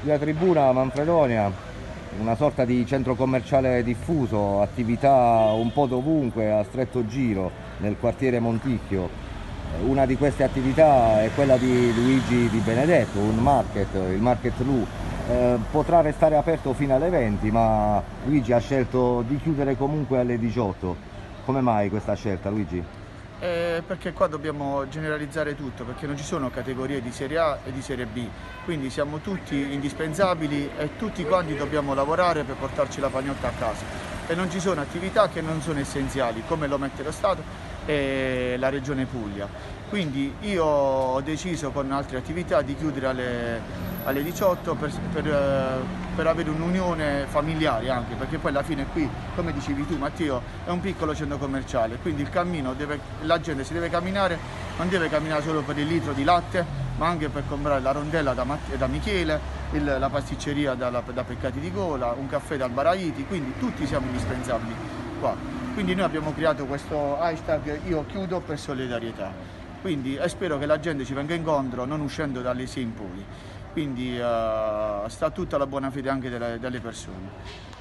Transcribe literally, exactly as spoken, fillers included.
La tribuna Manfredonia, una sorta di centro commerciale diffuso, attività un po' dovunque a stretto giro nel quartiere Monticchio. Eh, Una di queste attività è quella di Luigi Di Benedetto, un market, il Market Lu. Eh, potrà restare aperto fino alle venti, ma Luigi ha scelto di chiudere comunque alle diciotto. Come mai questa scelta, Luigi? Eh, perché qua dobbiamo generalizzare tutto, perché non ci sono categorie di Serie A e di Serie B, quindi siamo tutti indispensabili e tutti quanti dobbiamo lavorare per portarci la pagnotta a casa. E non ci sono attività che non sono essenziali, come lo mette lo Stato e la Regione Puglia. Quindi io ho deciso con altre attività di chiudere alle, alle diciotto per, per, eh, per avere un'unione familiare anche, perché poi alla fine qui, come dicevi tu Matteo, è un piccolo centro commerciale, quindi il cammino deve, la gente si deve camminare, non deve camminare solo per il litro di latte, ma anche per comprare la rondella da, Matt- da Michele, il- la pasticceria da, da Peccati di Gola, un caffè dal Baraiti, quindi tutti siamo indispensabili qua. Quindi noi abbiamo creato questo hashtag Io chiudo per solidarietà. Quindi e spero che la gente ci venga incontro non uscendo dalle sei in poi. Quindi uh, sta tutta la buona fede anche delle, delle persone.